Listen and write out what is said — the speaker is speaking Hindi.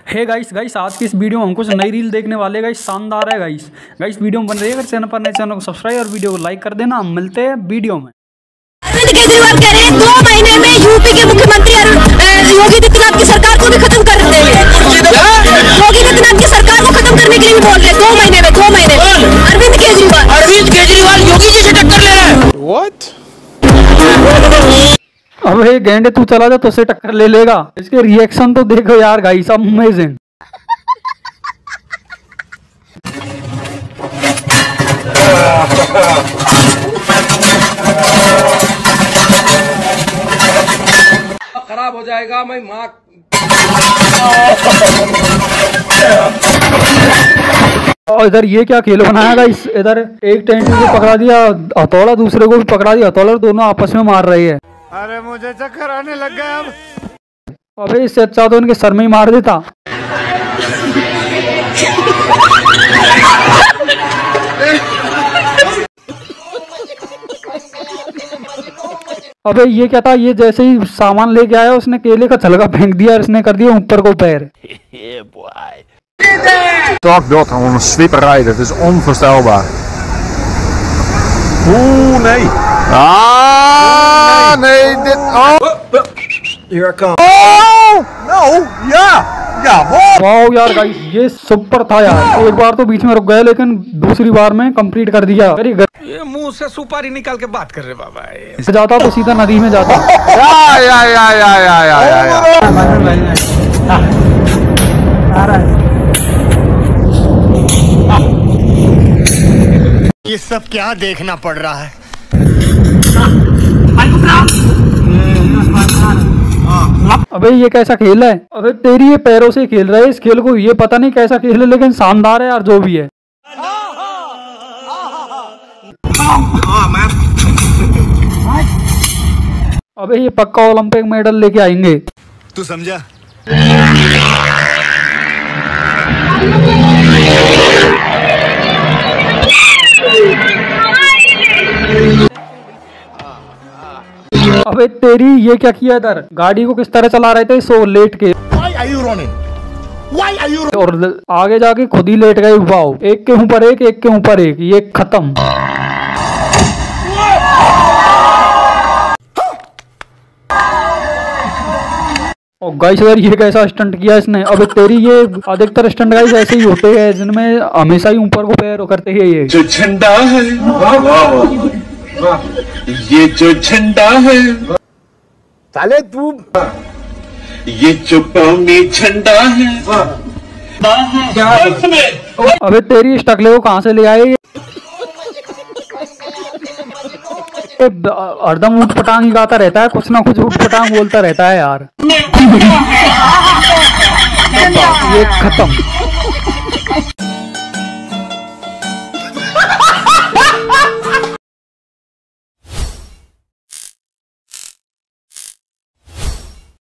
हे गाइस आज की इस वीडियो में हम कुछ नई रील देखने वाले गाइस, शानदार है गाइस वीडियो में बन रही है। अगर चैनल पर नए चैनल को सब्सक्राइब और वीडियो को लाइक कर देना। हम मिलते हैं वीडियो में। अरविंद केजरीवाल कह रहे हैं 2 महीने में यूपी के मुख्यमंत्री योगी आदित्यनाथ की सरकार को भी खत्म कर देंगे। योगी आदित्यनाथ की सरकार को खत्म करने के लिए भी बोल रहे हैं 2 महीने में। अरविंद केजरीवाल योगी जी से टक्कर ले रहे हैं। What? अब हे गेंडे तू चला जा तो से टक्कर ले लेगा। इसके रिएक्शन तो देखो यार गाइस, अमेजिंग। खराब हो जाएगा। मैं माँ और इधर ये क्या खेल बनाया गाइस, इधर एक टेंटू को पकड़ा दिया हथौड़ा, दूसरे को भी पकड़ा दिया हथौड़ा, दोनों आपस में मार रहे हैं। अरे मुझे चक्कर आने लग गया अब। अबे इससे अच्छा तो उनके सर में ही मार देता। अबे ये क्या था, ये जैसे ही सामान लेके आया उसने केले का छलका फेंक दिया और इसने कर दिया ऊपर को पैर। Dakbeeld aan een slipper rijden, het is onvoorstelbaar. Oeh, nee. Ah, nee, dit. Oh. Here I come. Oh, no, ja. Ja, wow यार गाइस, ये सुपर था यार। एक बार तो बीच में रुक गया लेकिन दूसरी बार में कंप्लीट कर दिया। ये मुंह से सुपारी निकाल के बात कर रहे बाबा। जाता तो सीधा नदी में जाता। ये सब क्या देखना पड़ रहा है? अबे ये कैसा खेल है? अबे तेरी ये पैरों से खेल रहा है इस खेल को, ये पता नहीं कैसा खेल है लेकिन शानदार है यार जो भी है। अबे ये पक्का ओलंपिक मेडल लेके आएंगे। तू समझा? अबे तेरी ये क्या किया इधर, गाड़ी को किस तरह चला रहे थे सो लेट के। Why are you running? Why are you? और आगे जाके खुद ही लेट गए। वाओ, एक के ऊपर एक, एक के ऊपर एक, ये खत्म। और गाइस इधर ये कैसा स्टंट किया इसने। अबे तेरी ये अधिकतर स्टंट गाइस ऐसे ही होते हैं जिनमें हमेशा ही ऊपर को पैर करते हैं। ये जो झंडा है, ये जो झंडा है, साले तू ये जो कौमी झंडा है। अबे तेरी इस टकले को कहाँ से ले आए? हरदम ऊट पटांग ही गाता रहता है, कुछ ना कुछ ऊट पटांग बोलता रहता है यार। ये खत्म।